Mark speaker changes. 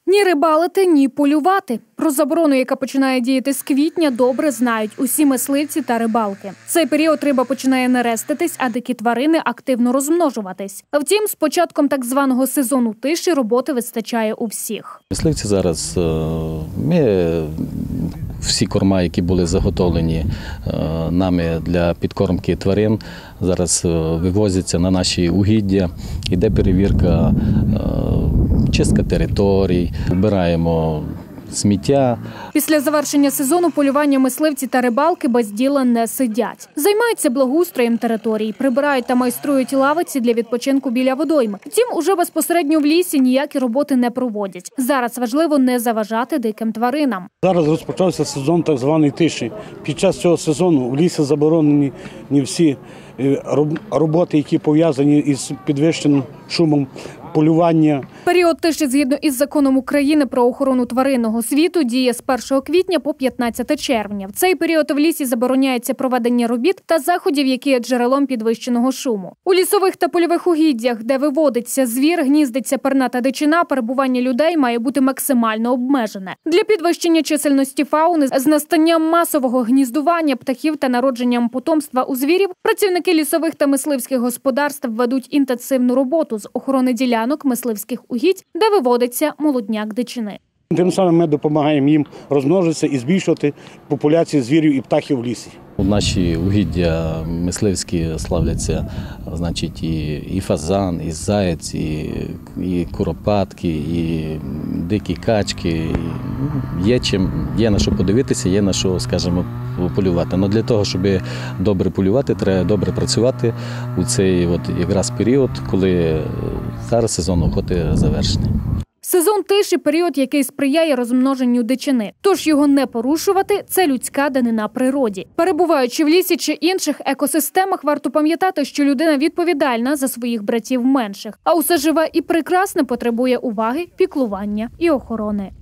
Speaker 1: Ні рибалити, ні полювати. Про заборону, яка починає діяти з квітня, добре знають усі мисливці та рибалки. В цей період риба починає нереститись, а дикі тварини активно розмножуватись. Втім, з початком так званого сезону тиші роботи вистачає у всіх.
Speaker 2: Мисливці зараз, всі корма, які були заготовлені нами для підкормки тварин, зараз вивозяться на наші угіддя, іде перевірка, чистка територій, вбираємо сміття.
Speaker 1: Після завершення сезону полювання мисливці та рибалки без діла не сидять. Займаються благоустроєм територій, прибирають та майструють лавиці для відпочинку біля водойми. Втім, уже безпосередньо в лісі ніякі роботи не проводять. Зараз важливо не заважати диким тваринам.
Speaker 3: Зараз розпочався сезон так званої тиші. Під час цього сезону в лісі заборонені всі роботи, які пов'язані із підвищеним шумом, полювання.
Speaker 1: Період тиші, згідно із законом України про охорону тваринного світу, діє з 1 квітня по 15 червня. В цей період в лісі забороняється проведення робіт та заходів, які є джерелом підвищеного шуму. У лісових та польових угіддях, де виводиться звір, гніздиться перната дичина, перебування людей має бути максимально обмежене. Для підвищення чисельності фауни з настанням масового гніздування птахів та народженням потомства у звірів працівники лісових та мисливських господарств ведуть інтенсивну роботу з охорони ділянок мисливських угідь, де виводиться молодняк дичини.
Speaker 3: Тим самим ми допомагаємо їм розмножитися і збільшувати популяцію звірів і птахів в лісі.
Speaker 2: Наші угіддя мисливські славляться, значить, і фазан, і заєць, і куропатки, і дикі качки. Є на що подивитися, є на що, скажімо, полювати. Але для того, щоб добре полювати, треба добре працювати у цей якраз період, коли зараз сезон охоти завершений.
Speaker 1: Сезон тиші – період, який сприяє розмноженню дичини. Тож його не порушувати – це людська данина природі. Перебуваючи в лісі чи інших екосистемах, варто пам'ятати, що людина відповідальна за своїх братів менших. А усе живе і прекрасне потребує уваги, піклування і охорони.